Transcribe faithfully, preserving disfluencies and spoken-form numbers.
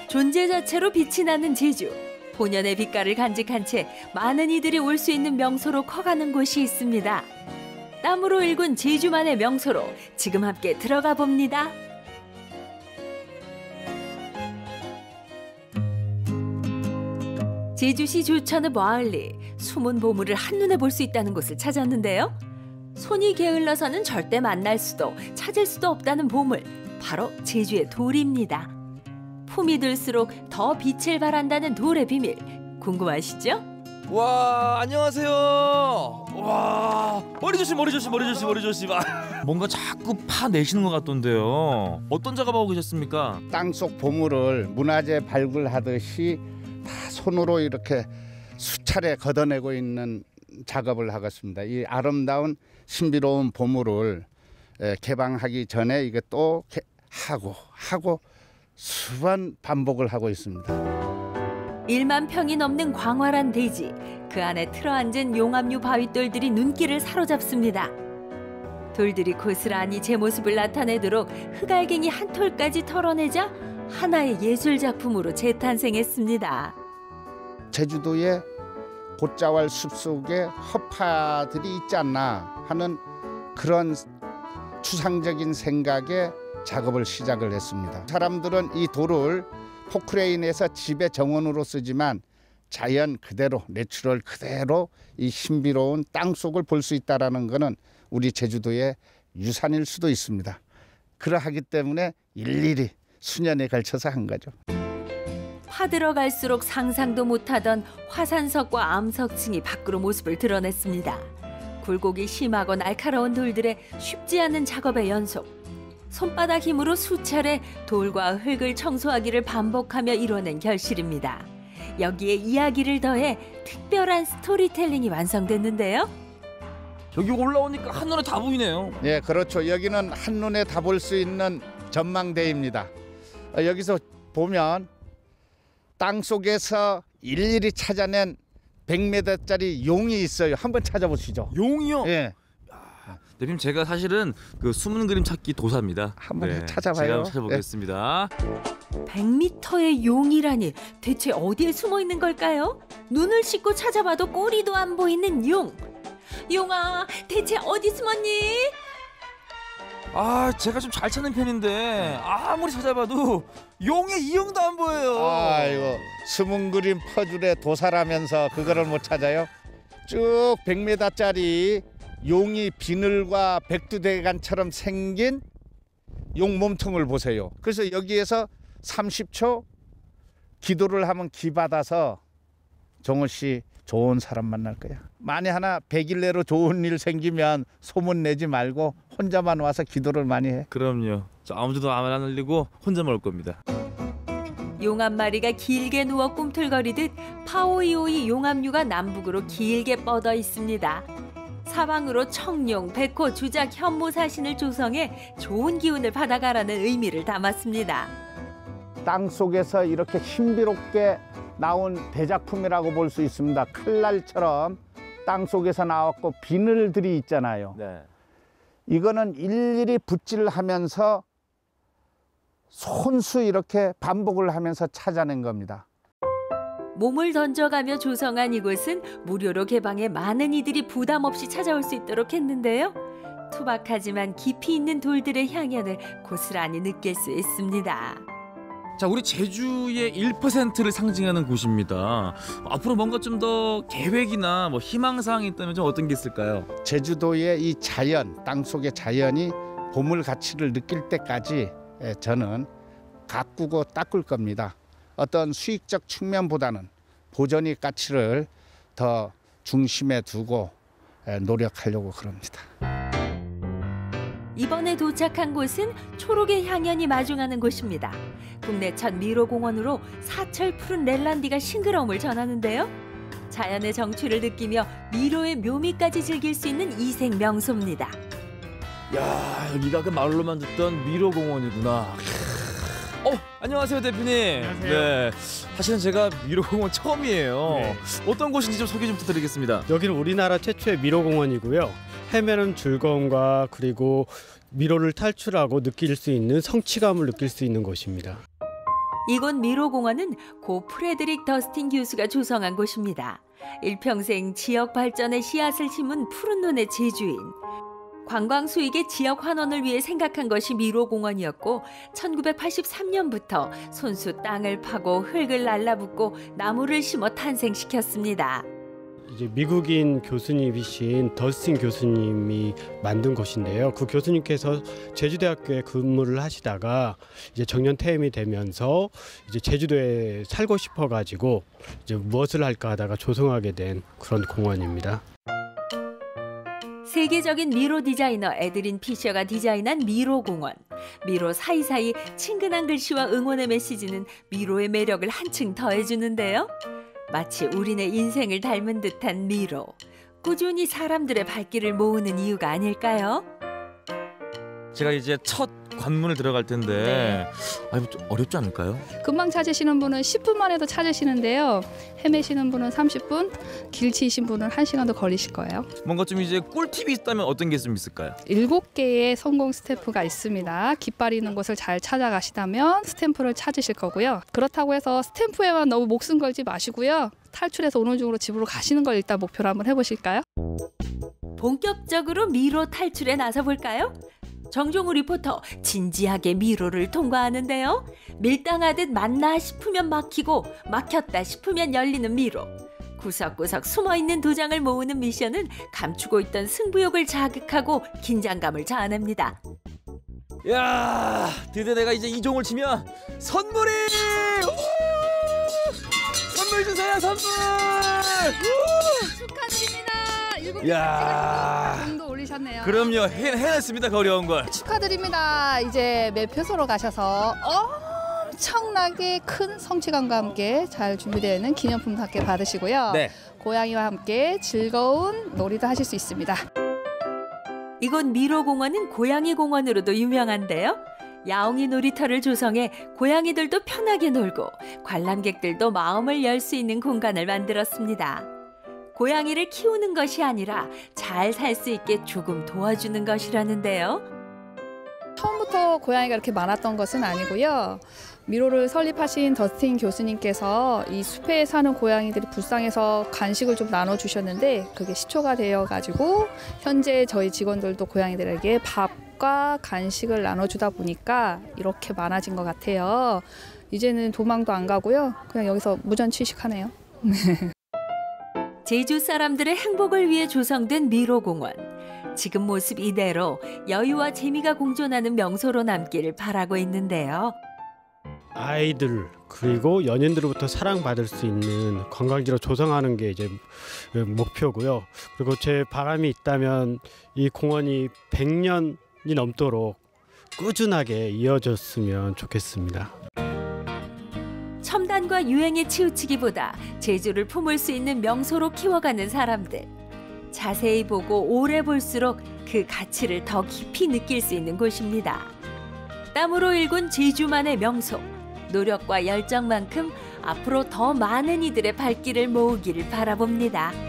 존재 자체로 빛이 나는 제주. 본연의 빛깔을 간직한 채 많은 이들이 올 수 있는 명소로 커가는 곳이 있습니다. 땀으로 일군 제주만의 명소로 지금 함께 들어가 봅니다. 제주시 조천읍 와을리, 숨은 보물을 한눈에 볼 수 있다는 곳을 찾았는데요. 손이 게을러서는 절대 만날 수도 찾을 수도 없다는 보물, 바로 제주의 돌입니다. 품이 들수록 더 빛을 발한다는 돌의 비밀, 궁금하시죠? 와, 안녕하세요. 와, 머리 조심, 머리 조심, 머리 조심, 머리 조심. 아, 뭔가 자꾸 파내시는 것 같던데요. 어떤 작업하고 계셨습니까? 땅속 보물을 문화재 발굴하듯이 다 손으로 이렇게 수차례 걷어내고 있는 작업을 하고 있습니다. 이 아름다운 신비로운 보물을 개방하기 전에 이게 또 하고 하고 수번 반복을 하고 있습니다. 일만 평이 넘는 광활한 대지, 그 안에 틀어앉은 용암류 바위돌들이 눈길을 사로잡습니다. 돌들이 고스란히 제 모습을 나타내도록 흑알갱이 한 톨까지 털어내자 하나의 예술작품으로 재탄생했습니다. 제주도의 곶자왈 숲속에 허파들이 있지 않나 하는 그런 추상적인 생각에 작업을 시작을 했습니다. 사람들은 이 돌을 포크레인에서 집의 정원으로 쓰지만 자연 그대로, 내추럴 그대로 이 신비로운 땅속을 볼 수 있다는 것은 우리 제주도의 유산일 수도 있습니다. 그러하기 때문에 일일이 수년에 걸쳐서 한 거죠. 파들어갈수록 상상도 못하던 화산석과 암석층이 밖으로 모습을 드러냈습니다. 굴곡이 심하고 날카로운 돌들의 쉽지 않은 작업의 연속. 손바닥 힘으로 수차례 돌과 흙을 청소하기를 반복하며 이뤄낸 결실입니다. 여기에 이야기를 더해 특별한 스토리텔링이 완성됐는데요. 여기 올라오니까 한눈에 다 보이네요. 네, 그렇죠. 여기는 한눈에 다 볼 수 있는 전망대입니다. 여기서 보면 땅속에서 일일이 찾아낸 백 미터짜리 용이 있어요. 한번 찾아보시죠. 용이요? 네. 대표님, 제가 사실은 그 숨은 그림 찾기 도사입니다. 한번 네, 찾아봐요. 제가 한번 찾아보겠습니다. 네. 백 미터의 용이라니 대체 어디에 숨어 있는 걸까요? 눈을 씻고 찾아봐도 꼬리도 안 보이는 용. 용아, 대체 어디 숨었니? 아, 제가 좀 잘 찾는 편인데 아무리 찾아봐도 용의 이용도 안 보여요. 아이고, 숨은 그림 퍼즐의 도사라면서 그거를 못 찾아요? 쭉 백 미터짜리 용이 비늘과 백두대간처럼 생긴 용 몸통을 보세요. 그래서 여기에서 삼십 초 기도를 하면 기 받아서 정호 씨 좋은 사람 만날 거야. 만에 하나 백 일 내로 좋은 일 생기면 소문 내지 말고 혼자만 와서 기도를 많이 해. 그럼요. 저 아무데도 안 흘리고 혼자만 올 겁니다. 용 한 마리가 길게 누워 꿈틀거리듯 파오이오이 용암류가 남북으로 길게 뻗어 있습니다. 사방으로 청룡, 백호, 주작, 현모 사신을 조성해 좋은 기운을 받아가라는 의미를 담았습니다. 땅속에서 이렇게 신비롭게 나온 대작품이라고 볼 수 있습니다. 칼날처럼 땅속에서 나왔고 비늘들이 있잖아요. 네. 이거는 일일이 붓질하면서 손수 이렇게 반복을 하면서 찾아낸 겁니다. 몸을 던져가며 조성한 이곳은 무료로 개방해 많은 이들이 부담 없이 찾아올 수 있도록 했는데요. 투박하지만 깊이 있는 돌들의 향연을 고스란히 느낄 수 있습니다. 자, 우리 제주의 일 퍼센트를 상징하는 곳입니다. 앞으로 뭔가 좀 더 계획이나 뭐 희망사항이 있다면 좀 어떤 게 있을까요? 제주도의 이 자연, 땅속의 자연이 보물 가치를 느낄 때까지 저는 가꾸고 닦을 겁니다. 어떤 수익적 측면보다는 보존의 가치를 더 중심에 두고 노력하려고 그럽니다. 이번에 도착한 곳은 초록의 향연이 마중하는 곳입니다. 국내 첫 미로공원으로 사철 푸른 렐란디가 싱그러움을 전하는데요. 자연의 정취를 느끼며 미로의 묘미까지 즐길 수 있는 이색 명소입니다. 야, 여기가 그 말로만 듣던 미로공원이구나. 어, 안녕하세요, 대표님. 안녕하세요. 네, 사실은 제가 미로공원 처음이에요. 네. 어떤 곳인지 좀 소개 좀 부탁드리겠습니다. 여기는 우리나라 최초의 미로공원이고요. 헤매는 즐거움과 그리고 미로를 탈출하고 느낄 수 있는 성취감을 느낄 수 있는 곳입니다. 이곳 미로공원은 고 프레드릭 더스틴 교수가 조성한 곳입니다. 일평생 지역 발전에 씨앗을 심은 푸른 눈의 제주인. 관광 수익의 지역 환원을 위해 생각한 것이 미로공원이었고 천구백팔십삼 년부터 손수 땅을 파고 흙을 날라붙고 나무를 심어 탄생시켰습니다. 이제 미국인 교수님이신 더스틴 교수님이 만든 곳인데요. 그 교수님께서 제주대학교에 근무를 하시다가 이제 정년 퇴임이 되면서 이제 제주도에 살고 싶어가지고 이제 무엇을 할까 하다가 조성하게 된 그런 공원입니다. 세계적인 미로 디자이너 에드린 피셔가 디자인한 미로공원. 미로 사이사이 친근한 글씨와 응원의 메시지는 미로의 매력을 한층 더해주는데요. 마치 우리네 인생을 닮은 듯한 미로. 꾸준히 사람들의 발길을 모으는 이유가 아닐까요? 제가 이제 첫 관문을 들어갈 텐데 네. 아, 좀 어렵지 않을까요? 금방 찾으시는 분은 십 분만 해도 찾으시는데요. 헤매시는 분은 삼십 분, 길치이신 분은 한 시간도 걸리실 거예요. 뭔가 좀 이제 꿀팁이 있다면 어떤 게 좀 있을까요? 일곱 개의 성공 스탬프가 있습니다. 깃발 있는 곳을 잘 찾아가시다면 스탬프를 찾으실 거고요. 그렇다고 해서 스탬프에만 너무 목숨 걸지 마시고요. 탈출해서 오는 중으로 집으로 가시는 걸 일단 목표로 한번 해보실까요? 본격적으로 미로 탈출에 나서볼까요? 정종우 리포터 진지하게 미로를 통과하는데요. 밀당하듯 맞나 싶으면 막히고 막혔다 싶으면 열리는 미로. 구석구석 숨어있는 도장을 모으는 미션은 감추고 있던 승부욕을 자극하고 긴장감을 자아냅니다. 야, 드디어 내가 이제 이 종을 치면 선물이! 우! 선물 주세요, 선물! 축하드립니다. 일곱 야. 점도 올리셨네요. 그럼요, 해, 해냈습니다, 그 어려운 걸. 축하드립니다. 이제 매표소로 가셔서 엄청나게 큰 성취감과 함께 잘 준비되어 있는 기념품도 함께 받으시고요. 네. 고양이와 함께 즐거운 놀이도 하실 수 있습니다. 이곳 미로공원은 고양이 공원으로도 유명한데요. 야옹이 놀이터를 조성해 고양이들도 편하게 놀고 관람객들도 마음을 열 수 있는 공간을 만들었습니다. 고양이를 키우는 것이 아니라 잘 살 수 있게 조금 도와주는 것이라는데요. 처음부터 고양이가 이렇게 많았던 것은 아니고요. 미로를 설립하신 더스틴 교수님께서 이 숲에 사는 고양이들이 불쌍해서 간식을 좀 나눠주셨는데 그게 시초가 되어가지고 현재 저희 직원들도 고양이들에게 밥과 간식을 나눠주다 보니까 이렇게 많아진 것 같아요. 이제는 도망도 안 가고요. 그냥 여기서 무전취식하네요. 제주 사람들의 행복을 위해 조성된 미로공원. 지금 모습 이대로 여유와 재미가 공존하는 명소로 남기를 바라고 있는데요. 아이들 그리고 연인들로부터 사랑받을 수 있는 관광지로 조성하는 게 이제 목표고요. 그리고 제 바람이 있다면 이 공원이 백 년이 넘도록 꾸준하게 이어졌으면 좋겠습니다. 첨단과 유행에 치우치기보다 제주를 품을 수 있는 명소로 키워가는 사람들. 자세히 보고 오래 볼수록 그 가치를 더 깊이 느낄 수 있는 곳입니다. 땀으로 일군 제주만의 명소. 노력과 열정만큼 앞으로 더 많은 이들의 발길을 모으기를 바라봅니다.